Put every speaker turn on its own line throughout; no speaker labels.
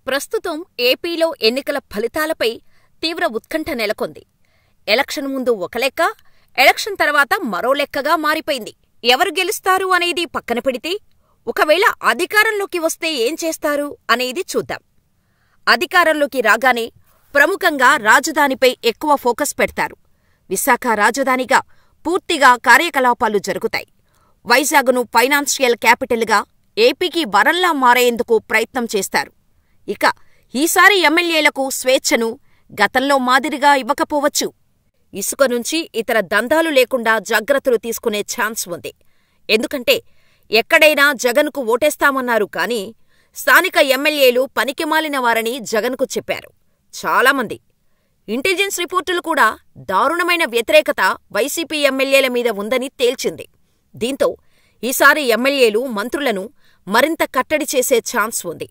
ప్రస్తుతం ఏపీలో ఎన్నికల ఫలితాలపై తీవ్ర ఉత్కంఠ నెలకొంది. ఎలక్షన్ ముందు ఒక లెక్క, ఎలక్షన్ తర్వాత మరో లెక్కగా మారిపోయింది. ఎవరు గెలుస్తారు అనేది పక్కన పెడితే, ఒకవేళ అధికారంలోకి వస్తే ఏం చేస్తారు అనేది చూద్దాం. అధికారంలోకి రాగానే ప్రముఖంగా రాజధానిపై ఎక్కువ ఫోకస్ పెడతారు. విశాఖ రాజధానిగా పూర్తిగా కార్యకలాపాలు జరుగుతాయి. వైజాగ్ను ఫైనాన్షియల్ క్యాపిటల్గా ఏపీకి వరంలా మారేందుకు ప్రయత్నం చేస్తారు. ఇక ఈసారి ఎమ్మెల్యేలకు స్వేచ్ఛను గతంలో మాదిరిగా ఇవ్వకపోవచ్చు. ఇసుక నుంచి ఇతర దందాలు లేకుండా జాగ్రత్తలు తీసుకునే ఛాన్స్ ఉంది. ఎందుకంటే ఎక్కడైనా జగన్కు ఓటేస్తామన్నారు కానీ స్థానిక ఎమ్మెల్యేలు పనికిమాలిన వారని జగన్కు చెప్పారు చాలామంది. ఇంటెలిజెన్స్ రిపోర్టులు కూడా దారుణమైన వ్యతిరేకత వైసీపీ ఎమ్మెల్యేల మీద ఉందని తేల్చింది. దీంతో ఈసారి ఎమ్మెల్యేలు, మంత్రులను మరింత కట్టడి చేసే ఛాన్స్ ఉంది.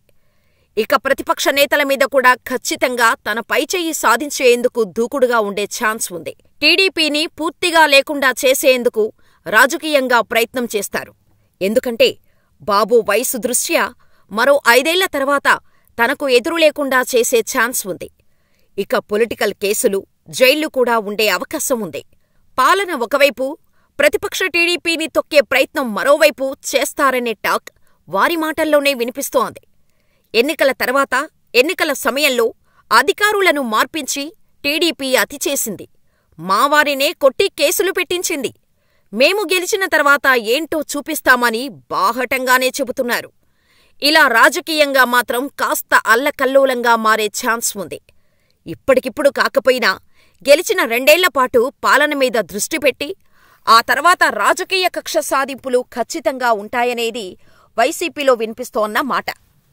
ఇక ప్రతిపక్ష నేతల మీద కూడా ఖచ్చితంగా తన పైచెయ్యి సాధించేందుకు దూకుడుగా ఉండే ఛాన్స్ ఉంది. టీడీపీని పూర్తిగా లేకుండా చేసేందుకు రాజకీయంగా ప్రయత్నం చేస్తారు. ఎందుకంటే బాబు వయసు దృష్ట్యా మరో 5 ఏళ్ల తర్వాత తనకు ఎదురు లేకుండా చేసే ఛాన్స్ ఉంది. ఇక పొలిటికల్ కేసులు, జైళ్లు కూడా ఉండే అవకాశం ఉంది. పాలన ఒకవైపు, ప్రతిపక్ష టీడీపీని తొక్కే ప్రయత్నం మరోవైపు చేస్తారనే టాక్ వారి మాటల్లోనే వినిపిస్తోంది. ఎన్నికల తర్వాత, ఎన్నికల సమయంలో అధికారులను మార్పించి టీడీపీ అతి చేసింది. మావారినే కొట్టి కేసులు పెట్టించింది. మేము గెలిచిన తర్వాత ఏంటో చూపిస్తామని బాహటంగానే చెబుతున్నారు. ఇలా రాజకీయంగా మాత్రం కాస్త అల్లకల్లోలంగా మారే ఛాన్స్ ఉంది. ఇప్పటికిప్పుడు కాకపోయినా గెలిచిన 2 ఏళ్లపాటు పాలన మీద దృష్టి పెట్టి ఆ తర్వాత రాజకీయ కక్ష సాధింపులు ఖచ్చితంగా ఉంటాయనేది వైసీపీలో వినిపిస్తోన్న మాట.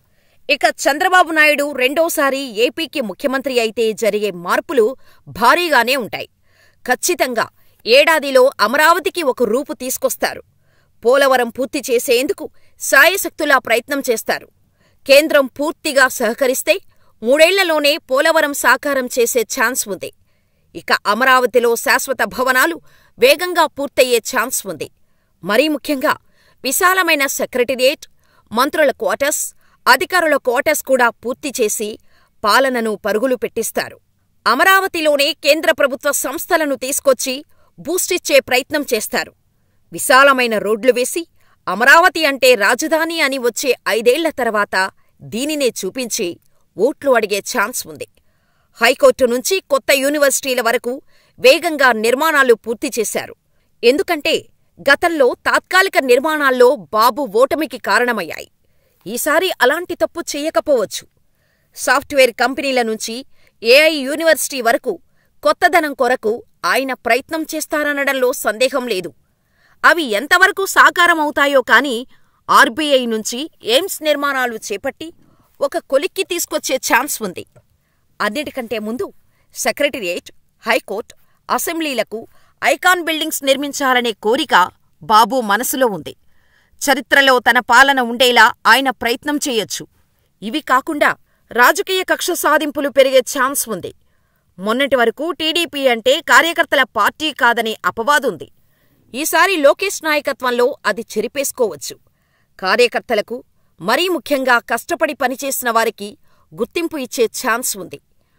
ఇక చంద్రబాబు నాయుడు రెండోసారి ఏపీకి ముఖ్యమంత్రి అయితే జరిగే మార్పులు భారీగానే ఉంటాయి. ఖచ్చితంగా ఏడాదిలో అమరావతికి ఒక రూపు తీసుకొస్తారు. పోలవరం పూర్తి చేసేందుకు శాయశక్తులా ప్రయత్నం చేస్తారు. కేంద్రం పూర్తిగా సహకరిస్తే 3 ఏళ్లలోనే పోలవరం సాకారం చేసే ఛాన్స్ ఉంది. ఇక అమరావతిలో శాశ్వత భవనాలు వేగంగా పూర్తయ్యే ఛాన్స్ ఉంది. మరీ ముఖ్యంగా విశాలమైన సెక్రటేరియట్, మంత్రుల క్వార్టర్స్, అధికారుల క్వార్టర్స్ కూడా పూర్తి చేసి పాలనను పరుగులు పెట్టిస్తారు. అమరావతిలోనే కేంద్ర ప్రభుత్వ సంస్థలను తీసుకొచ్చి బూస్టిచ్చే ప్రయత్నం చేస్తారు. విశాలమైన రోడ్లు వేసి అమరావతి అంటే రాజధాని అని వచ్చే 5 ఏళ్ల తర్వాత దీనినే చూపించి ఓట్లు అడిగే ఛాన్స్ ఉంది. హైకోర్టు నుంచి కొత్త యూనివర్సిటీల వరకు వేగంగా నిర్మాణాలు పూర్తి చేశారు. ఎందుకంటే గతంలో తాత్కాలిక నిర్మాణాల్లో బాబు ఓటమికి కారణమయ్యాయి. ఈసారి అలాంటి తప్పు చెయ్యకపోవచ్చు. సాఫ్ట్వేర్ కంపెనీల నుంచి ఏఐ యూనివర్సిటీ వరకు కొత్తదనం కొరకు ఆయన ప్రయత్నం చేస్తారనడంలో సందేహం లేదు. అవి ఎంతవరకు సాకారమవుతాయో కానీ ఆర్బీఐ నుంచి ఎయిమ్స్ నిర్మాణాలు చేపట్టి ఒక కొలిక్కి తీసుకొచ్చే ఛాన్స్ ఉంది. అన్నిటికంటే ముందు సెక్రటేరియట్, హైకోర్టు, అసెంబ్లీలకు ఐకాన్ బిల్డింగ్స్ నిర్మించాలనే కోరిక బాబు మనసులో ఉంది. చరిత్రలో తన పాలన ఉండేలా ఆయన ప్రయత్నం చేయొచ్చు. ఇవి కాకుండా రాజకీయ కక్ష సాధింపులు పెరిగే ఛాన్స్ ఉంది. మొన్నటి వరకు టీడీపీ అంటే కార్యకర్తల పార్టీ కాదనే అపవాదుంది. ఈసారి లోకేష్ నాయకత్వంలో అది చెరిపేసుకోవచ్చు. కార్యకర్తలకు, మరీ ముఖ్యంగా కష్టపడి పనిచేసిన వారికి గుర్తింపు ఇచ్చే ఛాన్స్ ఉంది.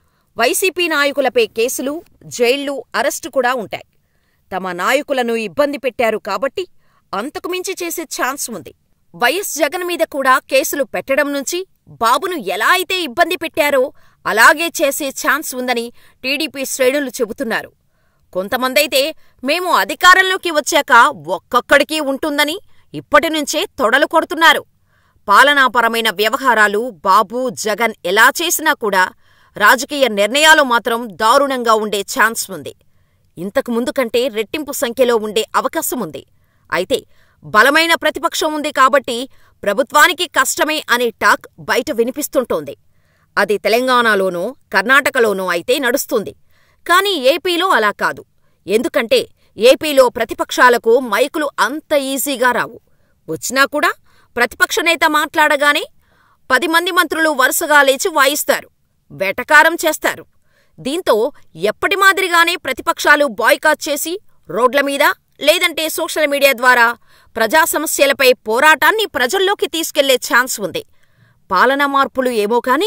వైసీపీ నాయకులపై కేసులు, జైళ్లు, అరెస్టు కూడా ఉంటాయి. తమ నాయకులను ఇబ్బంది పెట్టారు కాబట్టి అంతకుమించి చేసే ఛాన్స్ ఉంది. వైఎస్ జగన్ మీద కూడా కేసులు పెట్టడం నుంచి బాబును ఎలా అయితే ఇబ్బంది పెట్టారో అలాగే చేసే ఛాన్స్ ఉందని టీడీపీ శ్రేణులు చెబుతున్నారు. కొంతమందైతే మేము అధికారంలోకి వచ్చాక ఒక్కొక్కడికి ఉంటుందని ఇప్పటినుంచే తొడలు కొడుతున్నారు. పాలనాపరమైన వ్యవహారాలు బాబు, జగన్ ఎలా చేసినా కూడా రాజకీయ నిర్ణయాలు మాత్రం దారుణంగా ఉండే ఛాన్స్ ఉంది. ఇంతకు ముందు కంటే రెట్టింపు సంఖ్యలో ఉండే అవకాశముంది. అయితే బలమైన ప్రతిపక్షం ఉంది కాబట్టి ప్రభుత్వానికి కష్టమే అనే టాక్ బయట వినిపిస్తుంటోంది. అది తెలంగాణలోనో, కర్ణాటకలోనో అయితే నడుస్తుంది. కానీ ఏపీలో అలా కాదు. ఎందుకంటే ఏపీలో ప్రతిపక్షాలకు మైకులు అంత ఈజీగా రావు. వచ్చినా కూడా ప్రతిపక్ష నేత మాట్లాడగానే 10 మంది మంత్రులు వరుసగా లేచి వాయిస్తారు, వెటకారం చేస్తారు. దీంతో ఎప్పటి మాదిరిగానే ప్రతిపక్షాలు బాయ్కాట్ చేసి రోడ్లమీద లేదంటే సోషల్ మీడియా ద్వారా ప్రజా సమస్యలపై పోరాటాన్ని ప్రజల్లోకి తీసుకెళ్లే ఛాన్స్ ఉంది. పాలనా మార్పులు ఏమో కానీ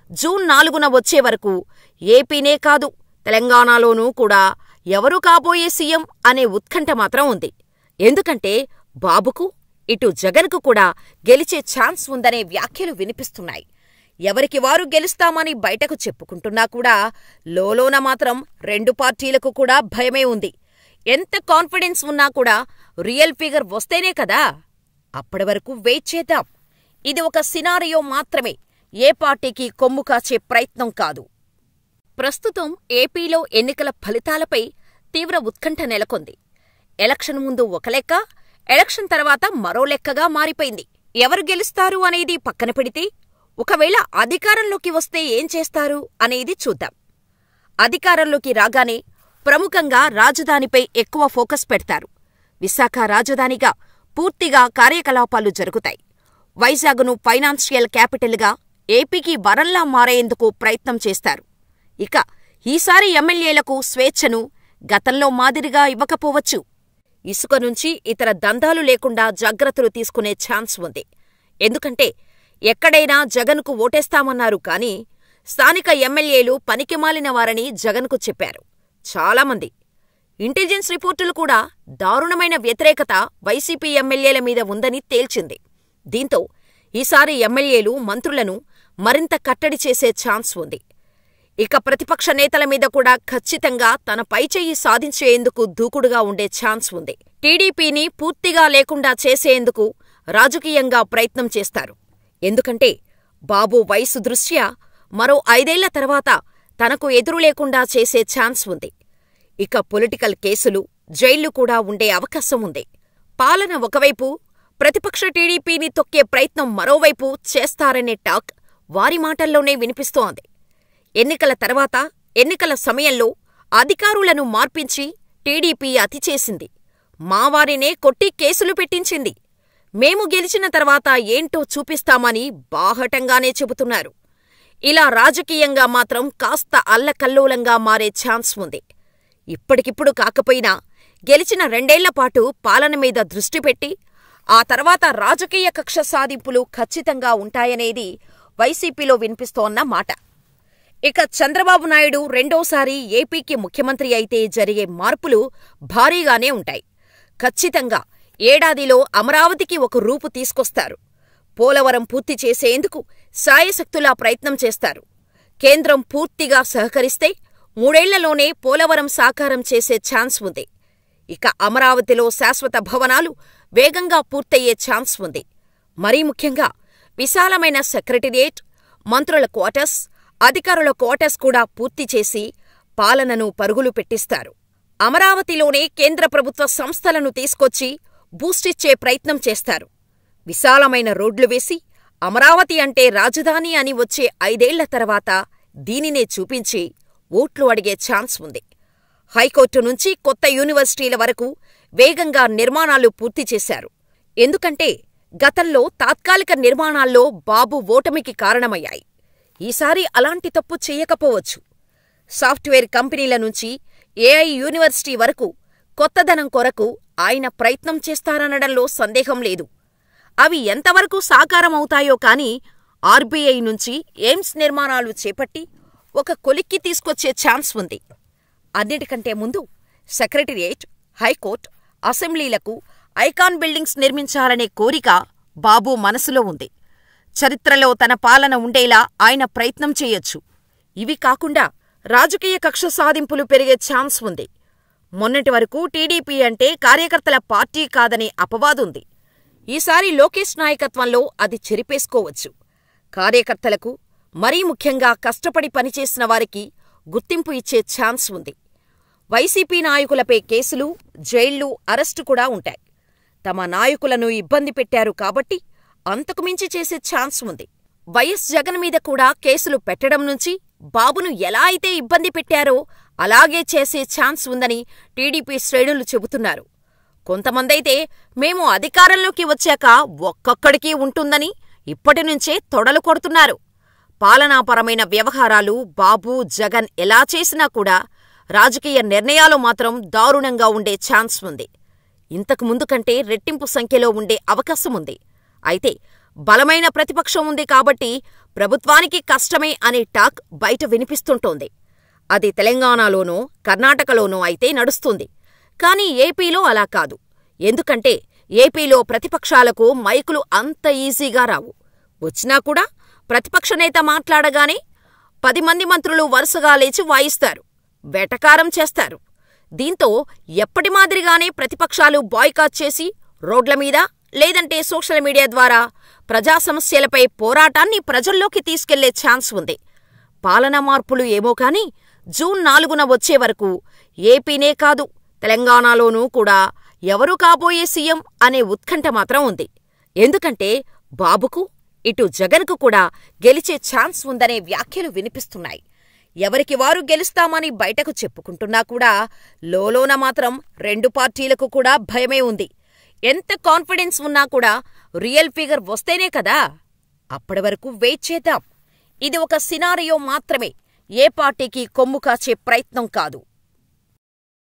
జూన్ 4న వచ్చే వరకు ఏపీనే కాదు తెలంగాణలోనూ కూడా ఎవరు కాబోయే సీఎం అనే ఉత్కంఠ మాత్రం ఉంది. ఎందుకంటే బాబుకు, ఇటు జగన్కు కూడా గెలిచే ఛాన్స్ ఉందనే వ్యాఖ్యలు వినిపిస్తున్నాయి. ఎవరికి వారు గెలుస్తామని బయటకు చెప్పుకుంటున్నా కూడా లోలోన మాత్రం రెండు పార్టీలకు కూడా భయమే ఉంది. ఎంత కాన్ఫిడెన్స్ ఉన్నా కూడా రియల్ ఫిగర్ వస్తేనే కదా. అప్పటి వరకు వెయిట్ చేద్దాం. ఇది ఒక సినారియో మాత్రమే, ఏ పార్టీకి కొమ్ము కాచే ప్రయత్నం కాదు. ప్రస్తుతం ఏపీలో ఎన్నికల ఫలితాలపై తీవ్ర ఉత్కంఠ నెలకొంది. ఎలక్షన్ ముందు ఒక లెక్క, ఎలక్షన్ తర్వాత మరో లెక్కగా మారిపోయింది. ఎవరు గెలుస్తారు అనేది పక్కన పెడితే, ఒకవేళ అధికారంలోకి వస్తే ఏం చేస్తారు అనేది చూద్దాం. అధికారంలోకి రాగానే ప్రముఖంగా రాజధానిపై ఎక్కువ ఫోకస్ పెడతారు. విశాఖ రాజధానిగా పూర్తిగా కార్యకలాపాలు జరుగుతాయి. వైజాగ్ను ఫైనాన్షియల్ క్యాపిటల్గా ఏపీకి వరంలా మారేందుకు ప్రయత్నం చేస్తారు. ఇక ఈసారి ఎమ్మెల్యేలకు స్వేచ్ఛను గతంలో మాదిరిగా ఇవ్వకపోవచ్చు. ఇసుక నుంచి ఇతర దందాలు లేకుండా జాగ్రత్తలు తీసుకునే ఛాన్స్ ఉంది. ఎందుకంటే ఎక్కడైనా జగన్కు ఓటేస్తామన్నారు కానీ స్థానిక ఎమ్మెల్యేలు పనికిమాలిన వారని జగన్కు చెప్పారు చాలామంది. ఇంటెలిజెన్స్ రిపోర్టులు కూడా దారుణమైన వ్యతిరేకత వైసీపీ ఎమ్మెల్యేల మీద ఉందని తేల్చింది. దీంతో ఈసారి ఎమ్మెల్యేలు, మంత్రులను మరింత కట్టడి చేసే ఛాన్స్ ఉంది. ఇక ప్రతిపక్ష నేతల మీద కూడా ఖచ్చితంగా తన పైచెయ్యి సాధించేందుకు దూకుడుగా ఉండే ఛాన్స్ ఉంది. టీడీపీని పూర్తిగా లేకుండా చేసేందుకు రాజకీయంగా ప్రయత్నం చేస్తారు. ఎందుకంటే బాబు వయసు దృష్ట్యా మరో 5 ఏళ్ల తర్వాత తనకు ఎదురు లేకుండా చేసే ఛాన్స్ ఉంది. ఇక పొలిటికల్ కేసులు, జైళ్లు కూడా ఉండే అవకాశం ఉంది. పాలన ఒకవైపు, ప్రతిపక్ష టీడీపీని తొక్కే ప్రయత్నం మరోవైపు చేస్తారనే టాక్ వారి మాటల్లోనే వినిపిస్తోంది. ఎన్నికల తర్వాత, ఎన్నికల సమయంలో అధికారులను మార్పించి టీడీపీ అతి చేసింది. మావారినే కొట్టి కేసులు పెట్టించింది. మేము గెలిచిన తర్వాత ఏంటో చూపిస్తామని బాహటంగానే చెబుతున్నారు. ఇలా రాజకీయంగా మాత్రం కాస్త అల్లకల్లోలంగా మారే ఛాన్స్ ఉంది. ఇప్పటికిప్పుడు కాకపోయినా గెలిచిన 2 ఏళ్లపాటు పాలన మీద దృష్టి పెట్టి ఆ తర్వాత రాజకీయ కక్ష సాధింపులు ఖచ్చితంగా ఉంటాయనేది వైసీపీలో వినిపిస్తోన్న మాట. ఇక చంద్రబాబు నాయుడు రెండోసారి ఏపీకి ముఖ్యమంత్రి అయితే జరిగే మార్పులు భారీగానే ఉంటాయి. ఖచ్చితంగా ఏడాదిలో అమరావతికి ఒక రూపు తీసుకొస్తారు. పోలవరం పూర్తి చేసేందుకు శాయశక్తులా ప్రయత్నం చేస్తారు. కేంద్రం పూర్తిగా సహకరిస్తే 3 ఏళ్లలోనే పోలవరం సాకారం చేసే ఛాన్స్ ఉంది. ఇక అమరావతిలో శాశ్వత భవనాలు వేగంగా పూర్తయ్యే ఛాన్స్ ఉంది. మరీ ముఖ్యంగా విశాలమైన సెక్రటేరియట్, మంత్రుల క్వార్టర్స్, అధికారుల క్వార్టర్స్ కూడా పూర్తి చేసి పాలనను పరుగులు పెట్టిస్తారు. అమరావతిలోనే కేంద్ర ప్రభుత్వ సంస్థలను తీసుకొచ్చి బూస్టిచ్చే ప్రయత్నం చేస్తారు. విశాలమైన రోడ్లు వేసి అమరావతి అంటే రాజధాని అని వచ్చే 5 ఏళ్ల తర్వాత దీనినే చూపించి ఓట్లు అడిగే ఛాన్స్ ఉంది. హైకోర్టు నుంచి కొత్త యూనివర్సిటీల వరకు వేగంగా నిర్మాణాలు పూర్తి చేశారు. ఎందుకంటే గతంలో తాత్కాలిక నిర్మాణాల్లో బాబు ఓటమికి కారణమయ్యాయి. ఈసారి అలాంటి తప్పు చెయ్యకపోవచ్చు. సాఫ్ట్వేర్ కంపెనీల నుంచి ఏఐ యూనివర్సిటీ వరకు కొత్తదనం కొరకు ఆయన ప్రయత్నం చేస్తారనడంలో సందేహం లేదు. అవి ఎంతవరకు సాకారమవుతాయో కానీ ఆర్బీఐ నుంచి ఎయిమ్స్ నిర్మాణాలు చేపట్టి ఒక కొలిక్కి తీసుకొచ్చే ఛాన్స్ ఉంది. అన్నిటికంటే ముందు సెక్రటేరియట్, హైకోర్టు, అసెంబ్లీలకు ఐకాన్ బిల్డింగ్స్ నిర్మించాలనే కోరిక బాబు మనసులో ఉంది. చరిత్రలో తన పాలన ఉండేలా ఆయన ప్రయత్నం చేయొచ్చు. ఇవి కాకుండా రాజకీయ కక్ష సాధింపులు పెరిగే ఛాన్స్ ఉంది. మొన్నటి వరకు టీడీపీ అంటే కార్యకర్తల పార్టీ కాదనే అపవాదుంది. ఈసారి లోకేష్ నాయకత్వంలో అది చెరిపేసుకోవచ్చు. కార్యకర్తలకు, మరీ ముఖ్యంగా కష్టపడి పనిచేసిన వారికి గుర్తింపు ఇచ్చే ఛాన్స్ ఉంది. వైసీపీ నాయకులపై కేసులు, జైళ్లు, అరెస్టు కూడా ఉంటాయి. తమ నాయకులను ఇబ్బంది పెట్టారు కాబట్టి అంతకుమించి చేసే ఛాన్స్ ఉంది. వైఎస్ జగన్ మీద కూడా కేసులు పెట్టడం నుంచి బాబును ఎలా అయితే ఇబ్బంది పెట్టారో అలాగే చేసే ఛాన్స్ ఉందని టీడీపీ శ్రేణులు చెబుతున్నారు. కొంతమందైతే మేము అధికారంలోకి వచ్చాక ఒక్కొక్కడికి ఉంటుందని ఇప్పటినుంచే తొడలు కొడుతున్నారు. పాలనాపరమైన వ్యవహారాలు బాబు, జగన్ ఎలా చేసినా కూడా రాజకీయ నిర్ణయాలు మాత్రం దారుణంగా ఉండే ఛాన్స్ ఉంది. ఇంతకు ముందు కంటే రెట్టింపు సంఖ్యలో ఉండే అవకాశం ఉంది. అయితే బలమైన ప్రతిపక్షం ఉంది కాబట్టి ప్రభుత్వానికి కష్టమే అనే టాక్ బయట వినిపిస్తుంటోంది. అది తెలంగాణలోనో కర్ణాటకలోనో అయితే నడుస్తుంది. కానీ ఏపీలో అలా కాదు. ఎందుకంటే ఏపీలో ప్రతిపక్షాలకు మైకులు అంత ఈజీగా రావు. వచ్చినా కూడా ప్రతిపక్ష నేత మాట్లాడగానే 10 మంది మంత్రులు వరుసగా లేచి వాయిస్తారు, వెటకారం చేస్తారు. దీంతో ఎప్పటి మాదిరిగానే ప్రతిపక్షాలు బాయ్కాట్ చేసి రోడ్లమీద లేదంటే సోషల్ మీడియా ద్వారా ప్రజా సమస్యలపై పోరాటాన్ని ప్రజల్లోకి తీసుకెళ్లే ఛాన్స్ ఉంది. పాలనా మార్పులు ఏమో కాని జూన్ 4న వచ్చే వరకు ఏపీనే కాదు తెలంగాణలోనూ కూడా ఎవరు కాబోయే సీఎం అనే ఉత్కంఠ మాత్రం ఉంది. ఎందుకంటే బాబుకు ఇటు జగన్కు కూడా గెలిచే ఛాన్స్ ఉందనే వ్యాఖ్యలు వినిపిస్తున్నాయి. ఎవరికి వారు గెలుస్తామని బయటకు చెప్పుకుంటున్నా కూడా లోలోన మాత్రం 2 పార్టీలకు కూడా భయమే ఉంది. ఎంత కాన్ఫిడెన్స్ ఉన్నా కూడా రియల్ ఫిగర్ వస్తేనే కదా. అప్పటి వరకు వెయిట్ చేద్దాం. ఇది ఒక సినారియో మాత్రమే, ఏ పార్టీకి కొమ్ము కాచే ప్రయత్నం కాదు.